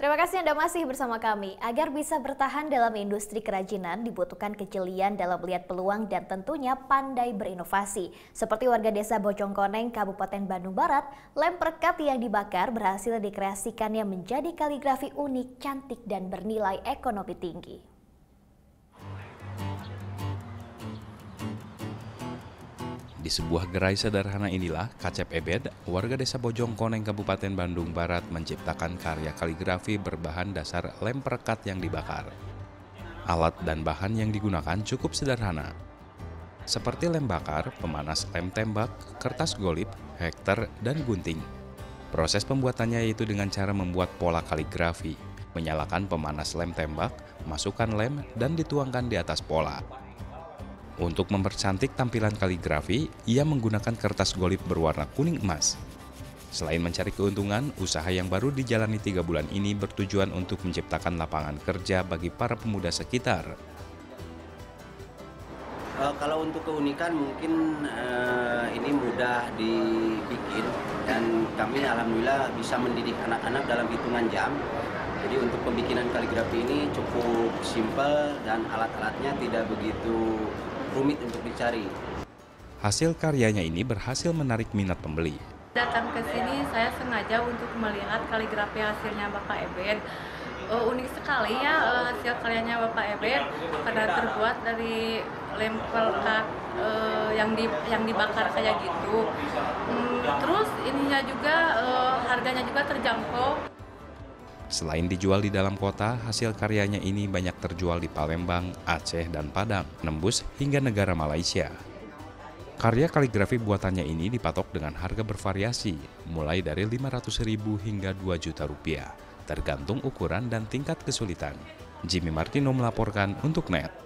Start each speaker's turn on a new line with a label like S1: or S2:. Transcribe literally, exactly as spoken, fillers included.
S1: Terima kasih Anda masih bersama kami. Agar bisa bertahan dalam industri kerajinan dibutuhkan kejelian dalam melihat peluang dan tentunya pandai berinovasi. Seperti warga desa Bojongkoneng, Kabupaten Bandung Barat, lem perekat yang dibakar berhasil dikreasikannya menjadi kaligrafi unik, cantik dan bernilai ekonomi tinggi.
S2: Di sebuah gerai sederhana inilah Kacep Ebed, warga desa Bojongkoneng, Kabupaten Bandung Barat menciptakan karya kaligrafi berbahan dasar lem perekat yang dibakar. Alat dan bahan yang digunakan cukup sederhana, seperti lem bakar, pemanas lem tembak, kertas golip, hektar, dan gunting. Proses pembuatannya yaitu dengan cara membuat pola kaligrafi, menyalakan pemanas lem tembak, masukkan lem, dan dituangkan di atas pola. Untuk mempercantik tampilan kaligrafi, ia menggunakan kertas golip berwarna kuning emas. Selain mencari keuntungan, usaha yang baru dijalani tiga bulan ini bertujuan untuk menciptakan lapangan kerja bagi para pemuda sekitar.
S3: Uh, kalau untuk keunikan mungkin uh, ini mudah dibikin dan kami alhamdulillah bisa mendidik anak-anak dalam hitungan jam. Jadi untuk pembikinan kaligrafi ini cukup simpel dan alat-alatnya tidak begitu rumit untuk dicari.
S2: Hasil karyanya ini berhasil menarik minat pembeli.
S4: Datang ke sini saya sengaja untuk melihat kaligrafi hasilnya Bapak Ebed. Uh, unik sekali ya uh, hasil karyanya Bapak Ebed karena terbuat dari lem perekat uh, yang di yang dibakar kayak gitu. Hmm, terus ininya juga uh, harganya juga terjangkau.
S2: Selain dijual di dalam kota, hasil karyanya ini banyak terjual di Palembang, Aceh, dan Padang, nembus hingga negara Malaysia. Karya kaligrafi buatannya ini dipatok dengan harga bervariasi, mulai dari lima ratus ribu hingga dua juta rupiah, tergantung ukuran dan tingkat kesulitan. Jimmy Martino melaporkan untuk N E T.